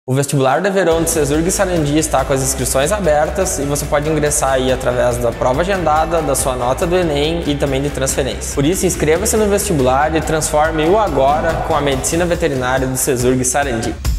O vestibular de verão de Cesurg e Sarandi está com as inscrições abertas e você pode ingressar aí através da prova agendada, da sua nota do Enem e também de transferência. Por isso, inscreva-se no vestibular e transforme o agora com a medicina veterinária do Cesurg e Sarandi.